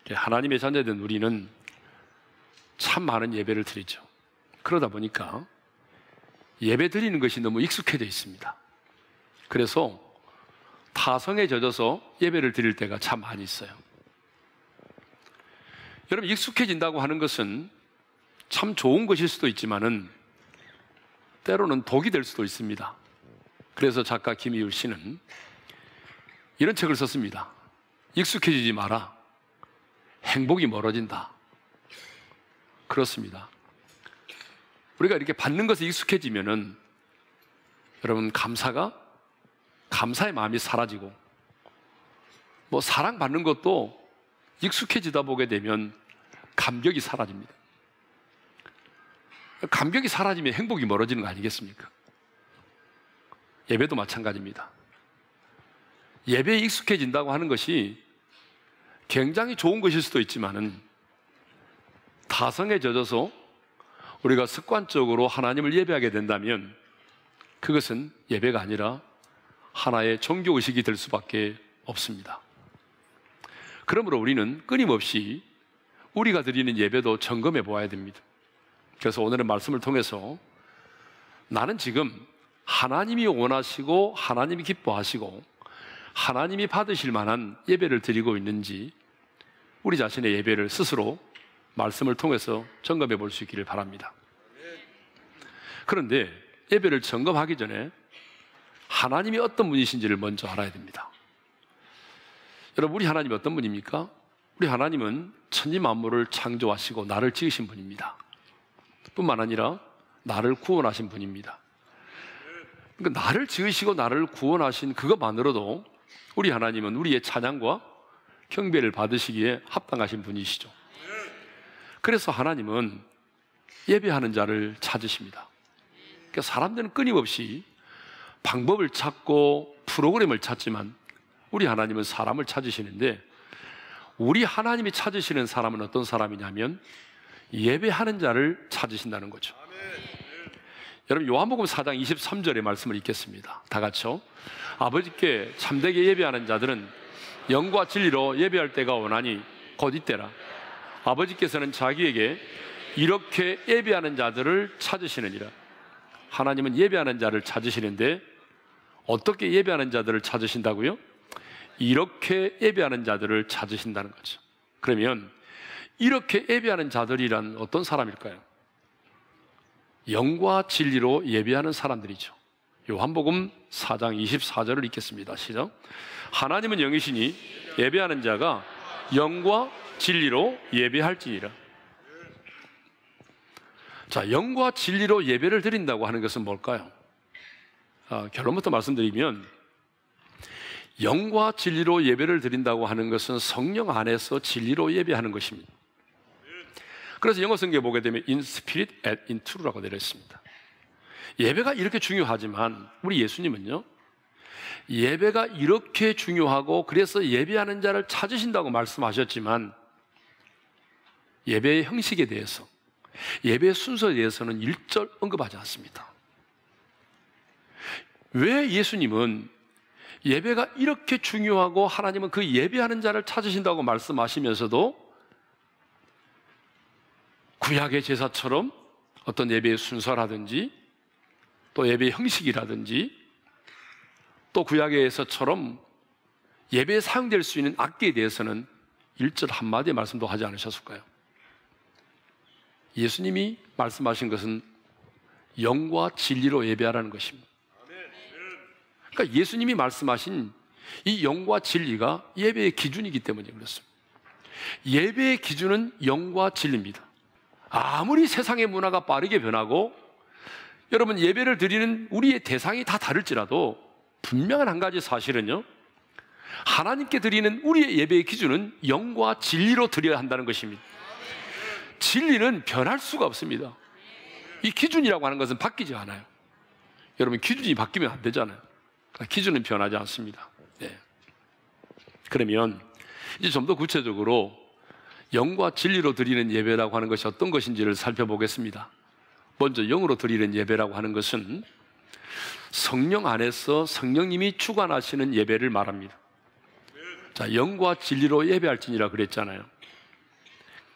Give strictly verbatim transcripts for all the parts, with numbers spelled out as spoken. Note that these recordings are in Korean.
하나님의 자녀된 우리는 참 많은 예배를 드리죠. 그러다 보니까 예배 드리는 것이 너무 익숙해져 있습니다. 그래서 타성에 젖어서 예배를 드릴 때가 참 많이 있어요. 여러분, 익숙해진다고 하는 것은 참 좋은 것일 수도 있지만은 때로는 독이 될 수도 있습니다. 그래서 작가 김희율 씨는 이런 책을 썼습니다. 익숙해지지 마라. 행복이 멀어진다. 그렇습니다. 우리가 이렇게 받는 것에 익숙해지면은 여러분, 감사가 감사의 마음이 사라지고, 뭐 사랑받는 것도 익숙해지다 보게 되면 감격이 사라집니다. 감격이 사라지면 행복이 멀어지는 거 아니겠습니까? 예배도 마찬가지입니다. 예배에 익숙해진다고 하는 것이 굉장히 좋은 것일 수도 있지만은 타성에 젖어서 우리가 습관적으로 하나님을 예배하게 된다면 그것은 예배가 아니라 하나의 종교의식이 될 수밖에 없습니다. 그러므로 우리는 끊임없이 우리가 드리는 예배도 점검해 보아야 됩니다. 그래서 오늘의 말씀을 통해서 나는 지금 하나님이 원하시고 하나님이 기뻐하시고 하나님이 받으실 만한 예배를 드리고 있는지 우리 자신의 예배를 스스로 말씀을 통해서 점검해 볼 수 있기를 바랍니다. 그런데 예배를 점검하기 전에 하나님이 어떤 분이신지를 먼저 알아야 됩니다. 여러분, 우리 하나님이 어떤 분입니까? 우리 하나님은 천지 만물을 창조하시고 나를 지으신 분입니다. 뿐만 아니라 나를 구원하신 분입니다. 그러니까 나를 지으시고 나를 구원하신 그것만으로도 우리 하나님은 우리의 찬양과 경배를 받으시기에 합당하신 분이시죠. 그래서 하나님은 예배하는 자를 찾으십니다. 그러니까 사람들은 끊임없이 방법을 찾고 프로그램을 찾지만 우리 하나님은 사람을 찾으시는데, 우리 하나님이 찾으시는 사람은 어떤 사람이냐면 예배하는 자를 찾으신다는 거죠. 여러분, 요한복음 사 장 이십삼 절의 말씀을 읽겠습니다. 다 같이요. 아버지께 참되게 예배하는 자들은 영과 진리로 예배할 때가 오나니 곧 이때라. 아버지께서는 자기에게 이렇게 예배하는 자들을 찾으시느니라. 하나님은 예배하는 자를 찾으시는데 어떻게 예배하는 자들을 찾으신다고요? 이렇게 예배하는 자들을 찾으신다는 거죠. 그러면 이렇게 예배하는 자들이란 어떤 사람일까요? 영과 진리로 예배하는 사람들이죠. 요한복음 사 장 이십사 절을 읽겠습니다. 시작. 하나님은 영이시니 예배하는 자가 영과 진리로 예배할지니라. 자, 영과 진리로 예배를 드린다고 하는 것은 뭘까요? 아, 결론부터 말씀드리면 영과 진리로 예배를 드린다고 하는 것은 성령 안에서 진리로 예배하는 것입니다. 그래서 영어 성경에 보게 되면 in spirit and in truth라고 되어 있습니다. 예배가 이렇게 중요하지만 우리 예수님은요, 예배가 이렇게 중요하고 그래서 예배하는 자를 찾으신다고 말씀하셨지만 예배의 형식에 대해서, 예배의 순서에 대해서는 일절 언급하지 않습니다. 왜 예수님은 예배가 이렇게 중요하고 하나님은 그 예배하는 자를 찾으신다고 말씀하시면서도 구약의 제사처럼 어떤 예배의 순서라든지 또 예배의 형식이라든지 또 구약에서처럼 예배에 사용될 수 있는 악기에 대해서는 일절 한마디의 말씀도 하지 않으셨을까요? 예수님이 말씀하신 것은 영과 진리로 예배하라는 것입니다. 그러니까 예수님이 말씀하신 이 영과 진리가 예배의 기준이기 때문에 그렇습니다. 예배의 기준은 영과 진리입니다. 아무리 세상의 문화가 빠르게 변하고 여러분, 예배를 드리는 우리의 대상이 다 다를지라도 분명한 한 가지 사실은요, 하나님께 드리는 우리의 예배의 기준은 영과 진리로 드려야 한다는 것입니다. 진리는 변할 수가 없습니다. 이 기준이라고 하는 것은 바뀌지 않아요. 여러분, 기준이 바뀌면 안 되잖아요. 기준은 변하지 않습니다. 네. 그러면 이제 좀 더 구체적으로 영과 진리로 드리는 예배라고 하는 것이 어떤 것인지를 살펴보겠습니다. 먼저 영으로 드리는 예배라고 하는 것은 성령 안에서 성령님이 주관하시는 예배를 말합니다. 자, 영과 진리로 예배할지니라 그랬잖아요.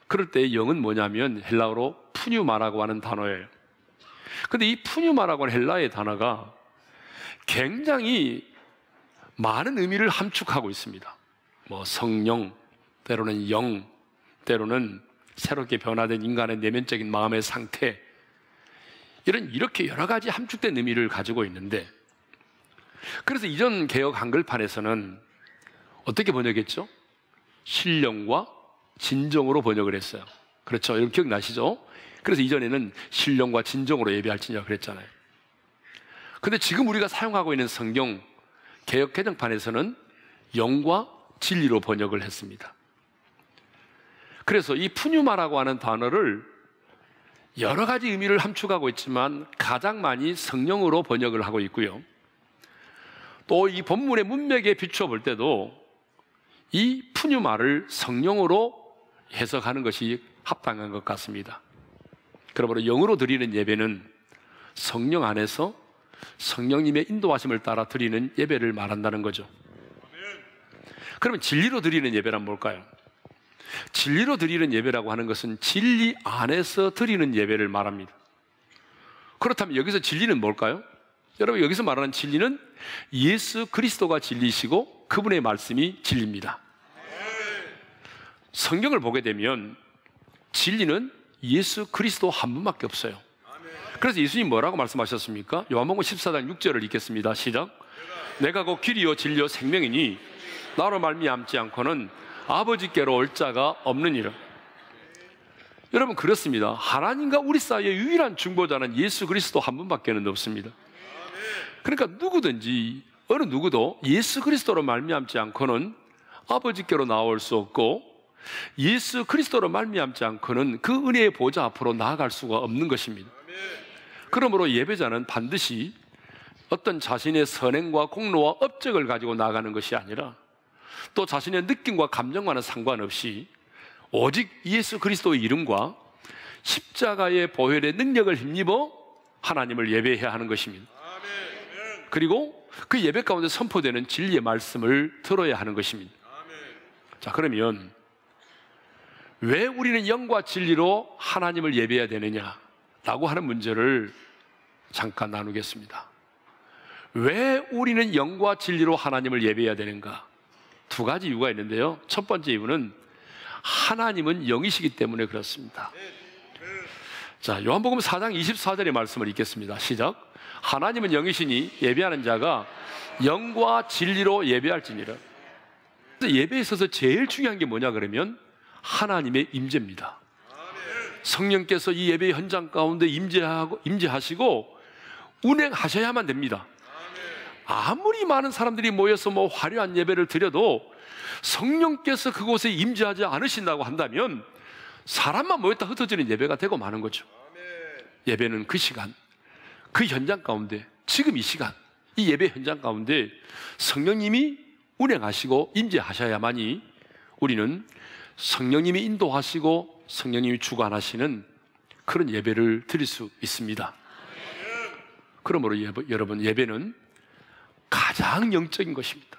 그럴 때 영은 뭐냐면 헬라어로 푸뉴마라고 하는 단어예요. 근데 이 푸뉴마라고 하는 헬라의 단어가 굉장히 많은 의미를 함축하고 있습니다. 뭐 성령, 때로는 영, 때로는 새롭게 변화된 인간의 내면적인 마음의 상태, 이런 이렇게 여러 가지 함축된 의미를 가지고 있는데, 그래서 이전 개역 한글판에서는 어떻게 번역했죠? 신령과 진정으로 번역을 했어요. 그렇죠? 여러분 기억나시죠? 그래서 이전에는 신령과 진정으로 예배할지니라 그랬잖아요. 근데 지금 우리가 사용하고 있는 성경 개역 개정판에서는 영과 진리로 번역을 했습니다. 그래서 이 푸뉴마라고 하는 단어를 여러 가지 의미를 함축하고 있지만 가장 많이 성령으로 번역을 하고 있고요. 또 이 본문의 문맥에 비추어 볼 때도 이 푸뉴마를 성령으로 해석하는 것이 합당한 것 같습니다. 그러므로 영으로 드리는 예배는 성령 안에서 성령님의 인도하심을 따라 드리는 예배를 말한다는 거죠. 그러면 진리로 드리는 예배란 뭘까요? 진리로 드리는 예배라고 하는 것은 진리 안에서 드리는 예배를 말합니다. 그렇다면 여기서 진리는 뭘까요? 여러분, 여기서 말하는 진리는 예수 그리스도가 진리시고 그분의 말씀이 진리입니다. 성경을 보게 되면 진리는 예수 그리스도 한 분밖에 없어요. 그래서 예수님 뭐라고 말씀하셨습니까? 요한복음 십사 장 육 절을 읽겠습니다. 시작. 내가 곧 길이요 진리요 생명이니 나로 말미암지 않고는 아버지께로 올 자가 없느니라. 여러분, 그렇습니다. 하나님과 우리 사이의 유일한 중보자는 예수 그리스도 한 분밖에는 없습니다. 그러니까 누구든지 어느 누구도 예수 그리스도로 말미암지 않고는 아버지께로 나올 수 없고, 예수 그리스도로 말미암지 않고는 그 은혜의 보좌 앞으로 나아갈 수가 없는 것입니다. 그러므로 예배자는 반드시 어떤 자신의 선행과 공로와 업적을 가지고 나아가는 것이 아니라, 또 자신의 느낌과 감정과는 상관없이 오직 예수 그리스도의 이름과 십자가의 보혈의 능력을 힘입어 하나님을 예배해야 하는 것입니다. 그리고 그 예배 가운데 선포되는 진리의 말씀을 들어야 하는 것입니다. 자, 그러면 왜 우리는 영과 진리로 하나님을 예배해야 되느냐라고 하는 문제를 잠깐 나누겠습니다. 왜 우리는 영과 진리로 하나님을 예배해야 되는가? 두 가지 이유가 있는데요. 첫 번째 이유는 하나님은 영이시기 때문에 그렇습니다. 자, 요한복음 사 장 이십사 절의 말씀을 읽겠습니다. 시작. 하나님은 영이시니 예배하는 자가 영과 진리로 예배할지니라. 예배에 있어서 제일 중요한 게 뭐냐 그러면 하나님의 임재입니다. 성령께서 이 예배 현장 가운데 임재하고, 임재하시고 운행하셔야만 됩니다. 아무리 많은 사람들이 모여서 뭐 화려한 예배를 드려도 성령께서 그곳에 임재하지 않으신다고 한다면 사람만 모였다 흩어지는 예배가 되고 마는 거죠. 예배는 그 시간, 그 현장 가운데, 지금 이 시간, 이 예배 현장 가운데 성령님이 운행하시고 임재하셔야만이 우리는 성령님이 인도하시고 성령님이 주관하시는 그런 예배를 드릴 수 있습니다. 그러므로 예배, 여러분, 예배는 가장 영적인 것입니다.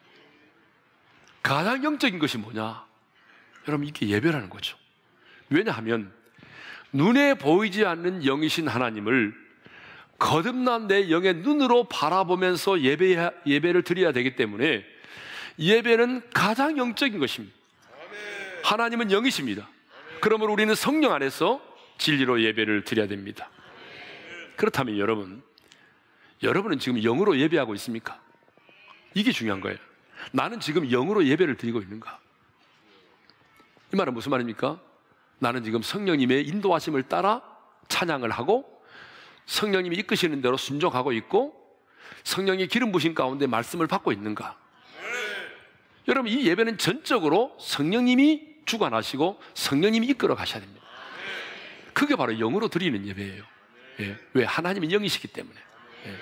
가장 영적인 것이 뭐냐? 여러분, 이게 예배라는 거죠. 왜냐하면 눈에 보이지 않는 영이신 하나님을 거듭난 내 영의 눈으로 바라보면서 예배, 예배를 드려야 되기 때문에 예배는 가장 영적인 것입니다. 하나님은 영이십니다. 그러므로 우리는 성령 안에서 진리로 예배를 드려야 됩니다. 그렇다면 여러분, 여러분은 지금 영으로 예배하고 있습니까? 이게 중요한 거예요. 나는 지금 영으로 예배를 드리고 있는가? 이 말은 무슨 말입니까? 나는 지금 성령님의 인도하심을 따라 찬양을 하고 성령님이 이끄시는 대로 순종하고 있고 성령의 기름 부신 가운데 말씀을 받고 있는가? 여러분, 이 예배는 전적으로 성령님이 주관하시고 성령님이 이끌어 가셔야 됩니다. 그게 바로 영으로 드리는 예배예요. 예. 왜? 하나님은 영이시기 때문에. 예.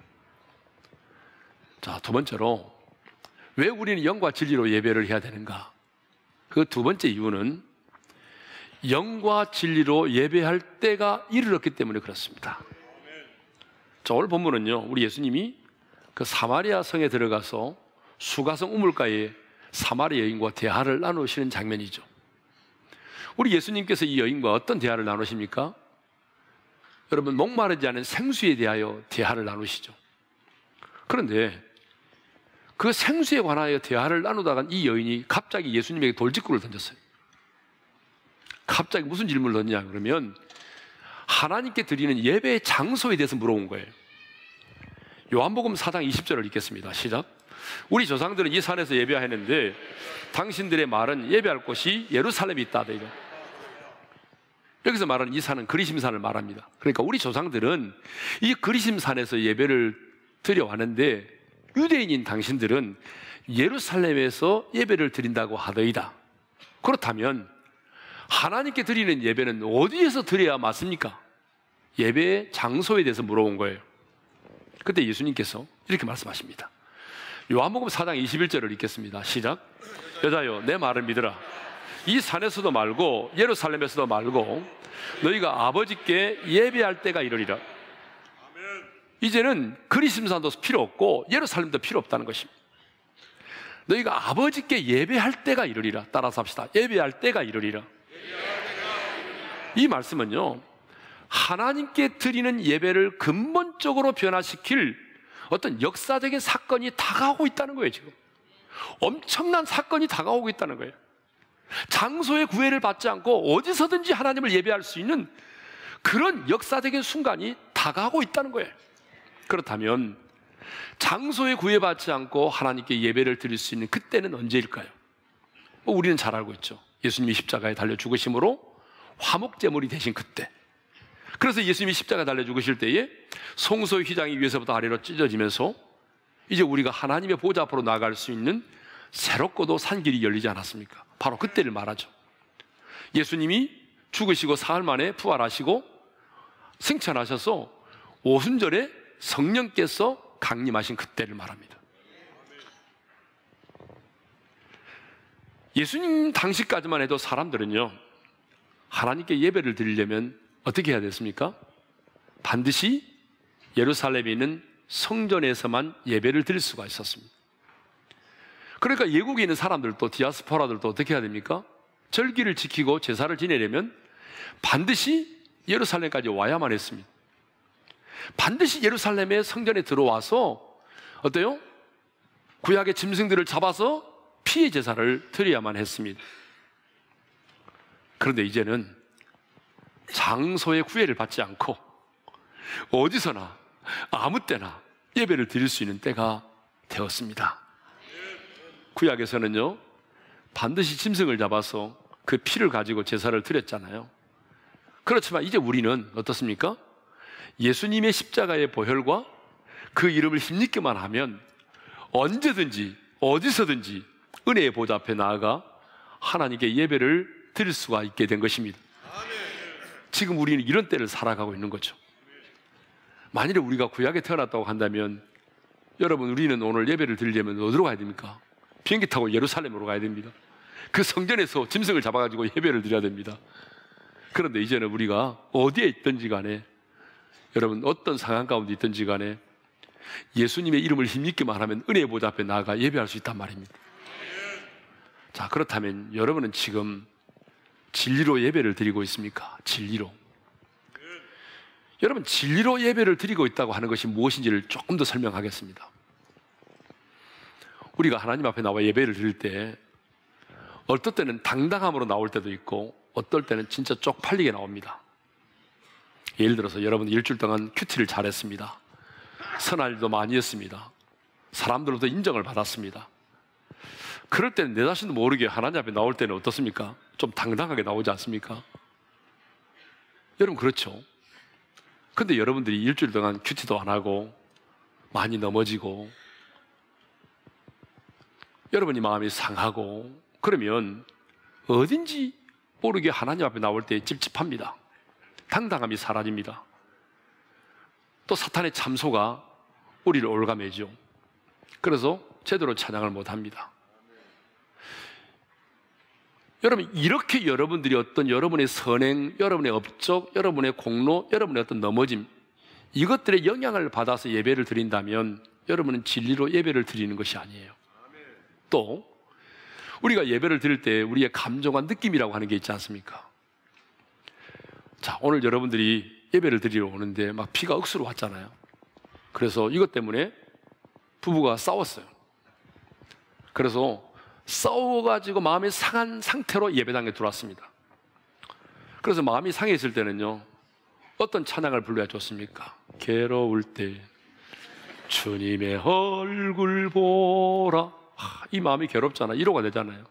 자, 두 번째로 왜 우리는 영과 진리로 예배를 해야 되는가? 그 두 번째 이유는 영과 진리로 예배할 때가 이르렀기 때문에 그렇습니다. 자, 오늘 본문은요, 우리 예수님이 그 사마리아 성에 들어가서 수가성 우물가에 사마리아 여인과 대화를 나누시는 장면이죠. 우리 예수님께서 이 여인과 어떤 대화를 나누십니까? 여러분, 목마르지 않은 생수에 대하여 대화를 나누시죠. 그런데 그 생수에 관하여 대화를 나누다가 이 여인이 갑자기 예수님에게 돌직구를 던졌어요. 갑자기 무슨 질문을 던지냐 그러면 하나님께 드리는 예배의 장소에 대해서 물어본 거예요. 요한복음 사 장 이십 절을 읽겠습니다. 시작. 우리 조상들은 이 산에서 예배하였는데 당신들의 말은 예배할 곳이 예루살렘에 있다. 여기서 말하는 이 산은 그리심산을 말합니다. 그러니까 우리 조상들은 이 그리심산에서 예배를 드려왔는데 유대인인 당신들은 예루살렘에서 예배를 드린다고 하더이다. 그렇다면 하나님께 드리는 예배는 어디에서 드려야 맞습니까? 예배의 장소에 대해서 물어본 거예요. 그때 예수님께서 이렇게 말씀하십니다. 요한복음 사 장 이십일 절을 읽겠습니다. 시작. 여자여, 내 말을 믿으라. 이 산에서도 말고 예루살렘에서도 말고 너희가 아버지께 예배할 때가 이르리라. 이제는 그리심산도 필요 없고 예루살렘도 필요 없다는 것입니다. 너희가 아버지께 예배할 때가 이르리라. 따라서 합시다. 예배할 때가 이르리라. 이 말씀은요, 하나님께 드리는 예배를 근본적으로 변화시킬 어떤 역사적인 사건이 다가오고 있다는 거예요. 지금 엄청난 사건이 다가오고 있다는 거예요. 장소의 구애를 받지 않고 어디서든지 하나님을 예배할 수 있는 그런 역사적인 순간이 다가오고 있다는 거예요. 그렇다면 장소에 구애받지 않고 하나님께 예배를 드릴 수 있는 그때는 언제일까요? 뭐 우리는 잘 알고 있죠. 예수님이 십자가에 달려 죽으심으로 화목제물이 되신 그때. 그래서 예수님이 십자가에 달려 죽으실 때에 송소의 휘장이 위에서부터 아래로 찢어지면서 이제 우리가 하나님의 보좌 앞으로 나아갈 수 있는 새롭고도 산 길이 열리지 않았습니까? 바로 그때를 말하죠. 예수님이 죽으시고 사흘 만에 부활하시고 승천하셔서 오순절에 성령께서 강림하신 그때를 말합니다. 예수님 당시까지만 해도 사람들은요, 하나님께 예배를 드리려면 어떻게 해야 됐습니까? 반드시 예루살렘에 있는 성전에서만 예배를 드릴 수가 있었습니다. 그러니까 외국에 있는 사람들도, 디아스포라들도 어떻게 해야 됩니까? 절기를 지키고 제사를 지내려면 반드시 예루살렘까지 와야만 했습니다. 반드시 예루살렘의 성전에 들어와서 어때요? 구약의 짐승들을 잡아서 피의 제사를 드려야만 했습니다. 그런데 이제는 장소의 구애를 받지 않고 어디서나 아무 때나 예배를 드릴 수 있는 때가 되었습니다. 구약에서는요, 반드시 짐승을 잡아서 그 피를 가지고 제사를 드렸잖아요. 그렇지만 이제 우리는 어떻습니까? 예수님의 십자가의 보혈과 그 이름을 힘입기만 하면 언제든지 어디서든지 은혜의 보좌 앞에 나아가 하나님께 예배를 드릴 수가 있게 된 것입니다. 지금 우리는 이런 때를 살아가고 있는 거죠. 만일에 우리가 구약에 태어났다고 한다면 여러분, 우리는 오늘 예배를 드리려면 어디로 가야 됩니까? 비행기 타고 예루살렘으로 가야 됩니다. 그 성전에서 짐승을 잡아가지고 예배를 드려야 됩니다. 그런데 이제는 우리가 어디에 있든지 간에, 여러분 어떤 상황 가운데 있든지 간에 예수님의 이름을 힘입기만 하면 은혜의 보좌 앞에 나아가 예배할 수 있단 말입니다. 자, 그렇다면 여러분은 지금 진리로 예배를 드리고 있습니까? 진리로. 여러분, 진리로 예배를 드리고 있다고 하는 것이 무엇인지를 조금 더 설명하겠습니다. 우리가 하나님 앞에 나와 예배를 드릴 때 어떨 때는 당당함으로 나올 때도 있고 어떨 때는 진짜 쪽팔리게 나옵니다. 예를 들어서 여러분 일주일 동안 큐티를 잘했습니다. 선한 일도 많이 했습니다. 사람들로부터 인정을 받았습니다. 그럴 때는 내 자신도 모르게 하나님 앞에 나올 때는 어떻습니까? 좀 당당하게 나오지 않습니까? 여러분, 그렇죠? 근데 여러분들이 일주일 동안 큐티도 안 하고 많이 넘어지고 여러분이 마음이 상하고 그러면 어딘지 모르게 하나님 앞에 나올 때 찝찝합니다. 당당함이 사라집니다. 또 사탄의 참소가 우리를 올가매죠. 그래서 제대로 찬양을 못합니다. 여러분, 이렇게 여러분들이 어떤 여러분의 선행, 여러분의 업적, 여러분의 공로, 여러분의 어떤 넘어짐, 이것들의 영향을 받아서 예배를 드린다면 여러분은 진리로 예배를 드리는 것이 아니에요. 또 우리가 예배를 드릴 때 우리의 감정과 느낌이라고 하는 게 있지 않습니까? 자, 오늘 여러분들이 예배를 드리러 오는데 막 비가 억수로 왔잖아요. 그래서 이것 때문에 부부가 싸웠어요. 그래서 싸워가지고 마음이 상한 상태로 예배당에 들어왔습니다. 그래서 마음이 상했을 때는요, 어떤 찬양을 불러야 좋습니까? 괴로울 때 주님의 얼굴 보라. 하, 이 마음이 괴롭잖아. 위로가 되잖아요.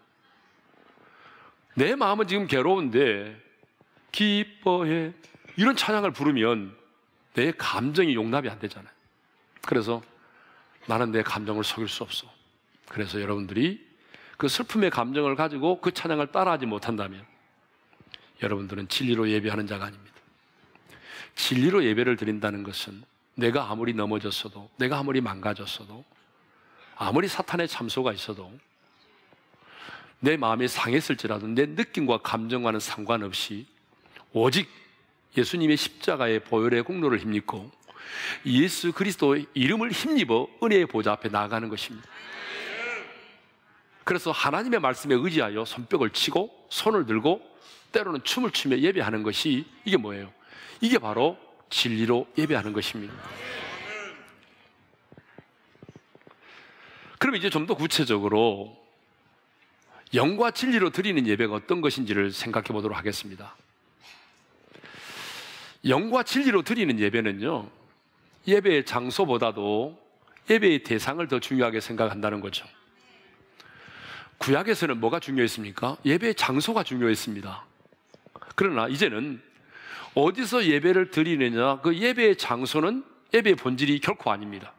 내 마음은 지금 괴로운데 기뻐해, 이런 찬양을 부르면 내 감정이 용납이 안 되잖아요. 그래서 나는 내 감정을 속일 수 없어. 그래서 여러분들이 그 슬픔의 감정을 가지고 그 찬양을 따라하지 못한다면 여러분들은 진리로 예배하는 자가 아닙니다. 진리로 예배를 드린다는 것은 내가 아무리 넘어졌어도, 내가 아무리 망가졌어도, 아무리 사탄의 참소가 있어도, 내 마음이 상했을지라도 내 느낌과 감정과는 상관없이 오직 예수님의 십자가의 보혈의 공로를 힘입고 예수 그리스도의 이름을 힘입어 은혜의 보좌 앞에 나아가는 것입니다. 그래서 하나님의 말씀에 의지하여 손뼉을 치고 손을 들고 때로는 춤을 추며 예배하는 것이, 이게 뭐예요? 이게 바로 진리로 예배하는 것입니다. 그럼 이제 좀 더 구체적으로 영과 진리로 드리는 예배가 어떤 것인지를 생각해 보도록 하겠습니다. 영과 진리로 드리는 예배는요, 예배의 장소보다도 예배의 대상을 더 중요하게 생각한다는 거죠. 구약에서는 뭐가 중요했습니까? 예배의 장소가 중요했습니다. 그러나 이제는 어디서 예배를 드리느냐, 그 예배의 장소는 예배의 본질이 결코 아닙니다.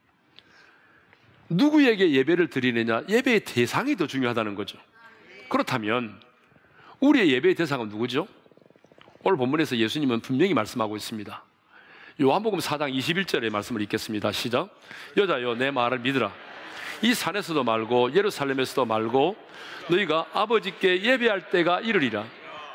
누구에게 예배를 드리느냐, 예배의 대상이 더 중요하다는 거죠. 그렇다면 우리의 예배의 대상은 누구죠? 오늘 본문에서 예수님은 분명히 말씀하고 있습니다. 요한복음 사 장 이십일 절의 말씀을 읽겠습니다. 시작. 여자여, 내 말을 믿으라. 이 산에서도 말고 예루살렘에서도 말고 너희가 아버지께 예배할 때가 이르리라.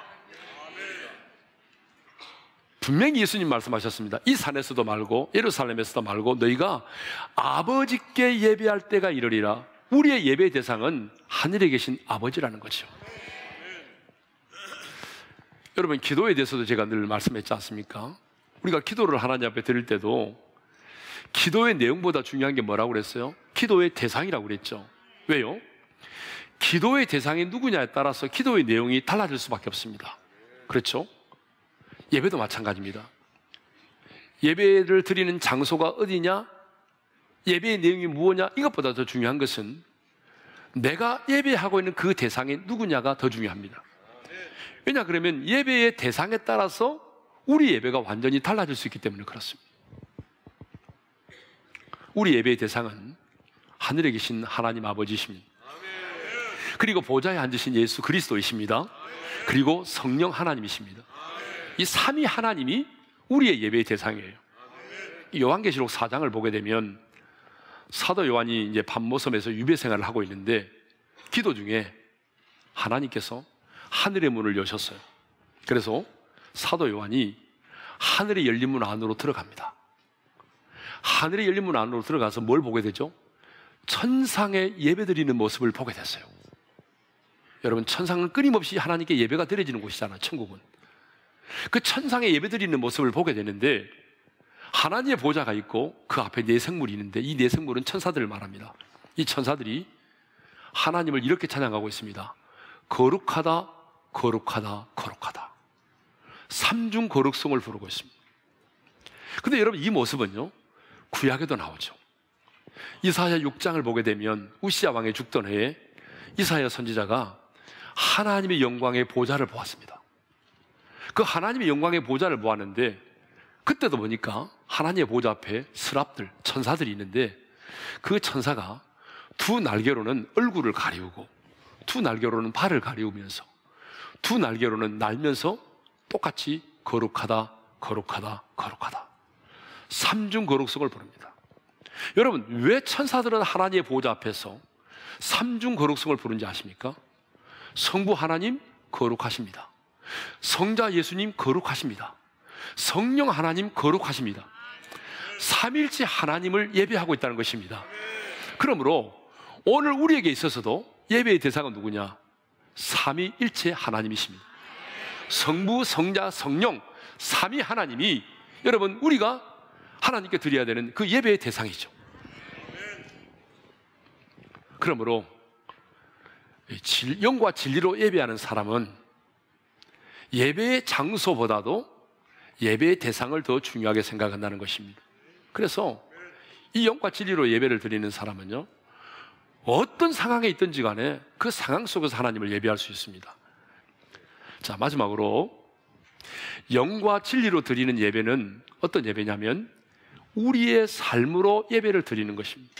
분명히 예수님 말씀하셨습니다. 이 산에서도 말고 예루살렘에서도 말고 너희가 아버지께 예배할 때가 이르리라. 우리의 예배의 대상은 하늘에 계신 아버지라는 거죠. 여러분, 기도에 대해서도 제가 늘 말씀했지 않습니까? 우리가 기도를 하나님 앞에 드릴 때도 기도의 내용보다 중요한 게 뭐라고 그랬어요? 기도의 대상이라고 그랬죠. 왜요? 기도의 대상이 누구냐에 따라서 기도의 내용이 달라질 수밖에 없습니다. 그렇죠? 예배도 마찬가지입니다. 예배를 드리는 장소가 어디냐, 예배의 내용이 무엇이냐, 이것보다 더 중요한 것은 내가 예배하고 있는 그 대상이 누구냐가 더 중요합니다. 왜냐, 그러면 예배의 대상에 따라서 우리 예배가 완전히 달라질 수 있기 때문에 그렇습니다. 우리 예배의 대상은 하늘에 계신 하나님 아버지십니다. 그리고 보좌에 앉으신 예수 그리스도이십니다. 그리고 성령 하나님이십니다. 이 삼위 하나님이 우리의 예배의 대상이에요. 요한계시록 사 장을 보게 되면 사도 요한이 이제 밤모섬에서 유배 생활을 하고 있는데 기도 중에 하나님께서 하늘의 문을 여셨어요. 그래서 사도 요한이 하늘의 열린 문 안으로 들어갑니다. 하늘의 열린 문 안으로 들어가서 뭘 보게 되죠? 천상의 예배드리는 모습을 보게 됐어요. 여러분, 천상은 끊임없이 하나님께 예배가 드려지는 곳이잖아요. 천국은. 그 천상의 예배드리는 모습을 보게 되는데 하나님의 보좌가 있고 그 앞에 네 생물이 있는데 이 네 생물은 천사들을 말합니다. 이 천사들이 하나님을 이렇게 찬양하고 있습니다. 거룩하다, 거룩하다, 거룩하다. 삼중 거룩성을 부르고 있습니다. 근데 여러분, 이 모습은요, 구약에도 나오죠. 이사야 육 장을 보게 되면 우시야 왕이 죽던 해에 이사야 선지자가 하나님의 영광의 보좌를 보았습니다. 그 하나님의 영광의 보좌를 보았는데 그때도 보니까 하나님의 보좌 앞에 스랍들, 천사들이 있는데 그 천사가 두 날개로는 얼굴을 가리우고 두 날개로는 발을 가리우면서 두 날개로는 날면서 똑같이 거룩하다, 거룩하다, 거룩하다. 삼중 거룩성을 부릅니다. 여러분, 왜 천사들은 하나님의 보좌 앞에서 삼중 거룩성을 부른지 아십니까? 성부 하나님 거룩하십니다. 성자 예수님 거룩하십니다. 성령 하나님 거룩하십니다. 삼일째 하나님을 예배하고 있다는 것입니다. 그러므로 오늘 우리에게 있어서도 예배의 대상은 누구냐? 삼위일체 하나님이십니다. 성부, 성자, 성령 삼위 하나님이 여러분 우리가 하나님께 드려야 되는 그 예배의 대상이죠. 그러므로 영과 진리로 예배하는 사람은 예배의 장소보다도 예배의 대상을 더 중요하게 생각한다는 것입니다. 그래서 이 영과 진리로 예배를 드리는 사람은요, 어떤 상황에 있든지 간에 그 상황 속에서 하나님을 예배할 수 있습니다. 자, 마지막으로 영과 진리로 드리는 예배는 어떤 예배냐면 우리의 삶으로 예배를 드리는 것입니다.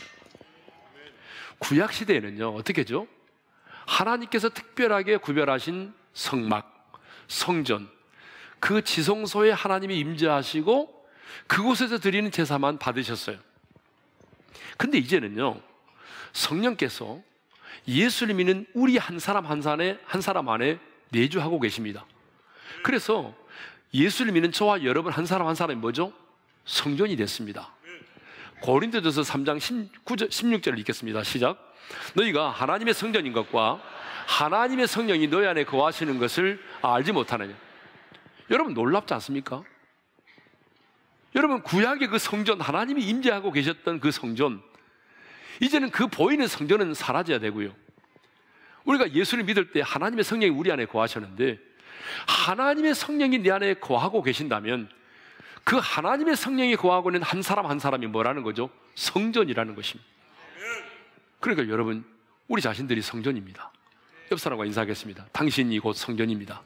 구약 시대에는요, 어떻게죠? 하나님께서 특별하게 구별하신 성막, 성전, 그 지성소에 하나님이 임재하시고 그곳에서 드리는 제사만 받으셨어요. 근데 이제는요, 성령께서 예수를 믿는 우리 한 사람 한 사람에, 한 사람 안에 내주하고 계십니다. 그래서 예수를 믿는 저와 여러분 한 사람 한 사람이 뭐죠? 성전이 됐습니다. 고린도전서 삼 장 십육 절을 읽겠습니다. 시작. 너희가 하나님의 성전인 것과 하나님의 성령이 너희 안에 거하시는 것을 알지 못하느냐. 여러분 놀랍지 않습니까? 여러분 구약의 그 성전, 하나님이 임재하고 계셨던 그 성전, 이제는 그 보이는 성전은 사라져야 되고요, 우리가 예수를 믿을 때 하나님의 성령이 우리 안에 거하셨는데 하나님의 성령이 내 안에 거하고 계신다면 그 하나님의 성령이 거하고 있는 한 사람 한 사람이 뭐라는 거죠? 성전이라는 것입니다. 그러니까 여러분 우리 자신들이 성전입니다. 옆 사람과 인사하겠습니다. 당신이 곧 성전입니다.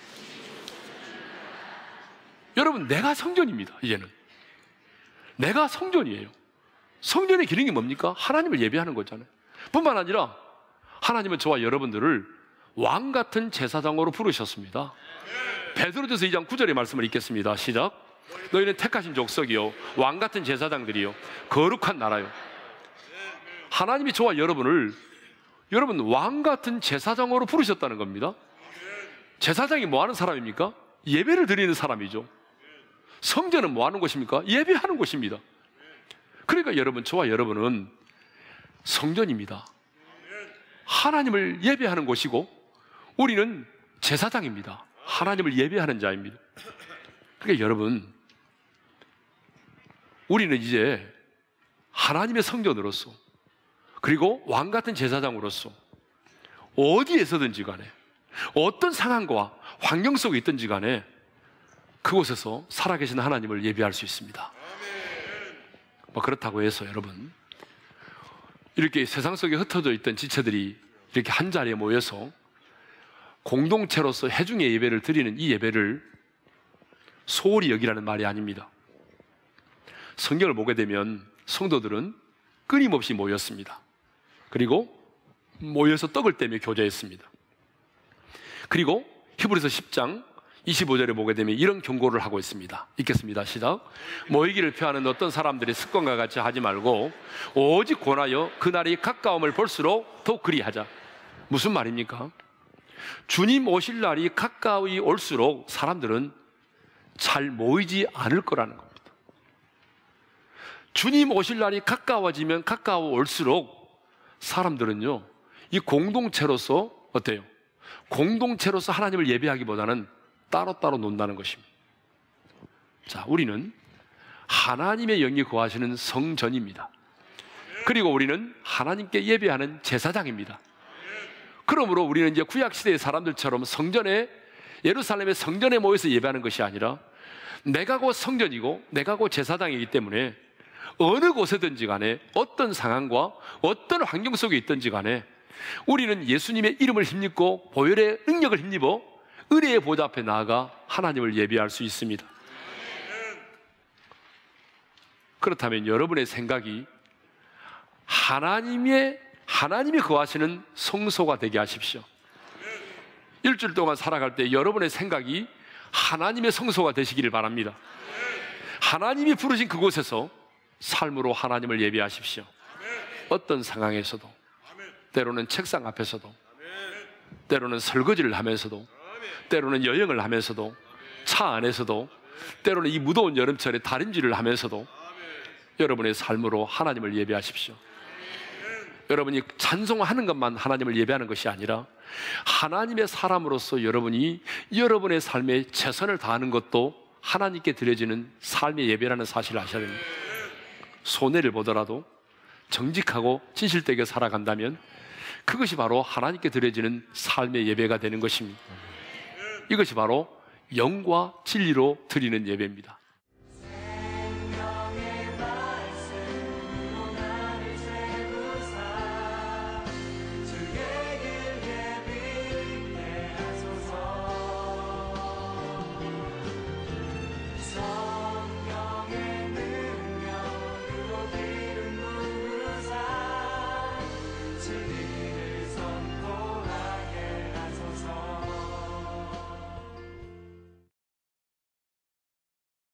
여러분 내가 성전입니다. 이제는 내가 성전이에요. 성전의 기능이 뭡니까? 하나님을 예배하는 거잖아요. 뿐만 아니라 하나님은 저와 여러분들을 왕 같은 제사장으로 부르셨습니다. 베드로전서 이 장 구 절의 말씀을 읽겠습니다. 시작. 너희는 택하신 족속이요 왕 같은 제사장들이요 거룩한 나라요. 하나님이 저와 여러분을 여러분 왕 같은 제사장으로 부르셨다는 겁니다. 제사장이 뭐 하는 사람입니까? 예배를 드리는 사람이죠. 성전은 뭐 하는 곳입니까? 예배하는 곳입니다. 그러니까 여러분, 저와 여러분은 성전입니다. 하나님을 예배하는 곳이고 우리는 제사장입니다. 하나님을 예배하는 자입니다. 그러니까 여러분, 우리는 이제 하나님의 성전으로서 그리고 왕 같은 제사장으로서 어디에서든지 간에 어떤 상황과 환경 속에 있든지 간에 그곳에서 살아계신 하나님을 예배할 수 있습니다. 뭐 그렇다고 해서 여러분, 이렇게 세상 속에 흩어져 있던 지체들이 이렇게 한 자리에 모여서 공동체로서 회중의 예배를 드리는 이 예배를 소홀히 여기라는 말이 아닙니다. 성경을 보게 되면 성도들은 끊임없이 모였습니다. 그리고 모여서 떡을 떼며 교제했습니다. 그리고 히브리서 십 장 이십오 절에 보게 되면 이런 경고를 하고 있습니다. 읽겠습니다. 시작. 모이기를 피하는 어떤 사람들의 습관과 같이 하지 말고 오직 권하여 그날이 가까움을 볼수록 더욱 그리하자. 무슨 말입니까? 주님 오실 날이 가까이 올수록 사람들은 잘 모이지 않을 거라는 겁니다. 주님 오실 날이 가까워지면 가까워 올수록 사람들은요, 이 공동체로서 어때요? 공동체로서 하나님을 예배하기보다는 따로따로 논다는 것입니다. 자, 우리는 하나님의 영이 거하시는 성전입니다. 그리고 우리는 하나님께 예배하는 제사장입니다. 그러므로 우리는 이제 구약시대의 사람들처럼 성전에, 예루살렘의 성전에 모여서 예배하는 것이 아니라 내가 곧 성전이고 내가 곧 제사장이기 때문에 어느 곳에든지 간에 어떤 상황과 어떤 환경 속에 있든지 간에 우리는 예수님의 이름을 힘입고 보혈의 능력을 힘입어 은혜의 보좌 앞에 나아가 하나님을 예배할 수 있습니다. 그렇다면 여러분의 생각이 하나님의 하나님이 거하시는 성소가 되게 하십시오. 일주일 동안 살아갈 때 여러분의 생각이 하나님의 성소가 되시기를 바랍니다. 하나님이 부르신 그곳에서 삶으로 하나님을 예배하십시오. 어떤 상황에서도, 때로는 책상 앞에서도, 때로는 설거지를 하면서도, 때로는 여행을 하면서도, 차 안에서도, 때로는 이 무더운 여름철에 다림질을 하면서도 여러분의 삶으로 하나님을 예배하십시오. 여러분이 찬송하는 것만 하나님을 예배하는 것이 아니라 하나님의 사람으로서 여러분이 여러분의 삶에 최선을 다하는 것도 하나님께 드려지는 삶의 예배라는 사실을 아셔야 됩니다. 손해를 보더라도 정직하고 진실되게 살아간다면 그것이 바로 하나님께 드려지는 삶의 예배가 되는 것입니다. 이것이 바로 영과 진리로 드리는 예배입니다.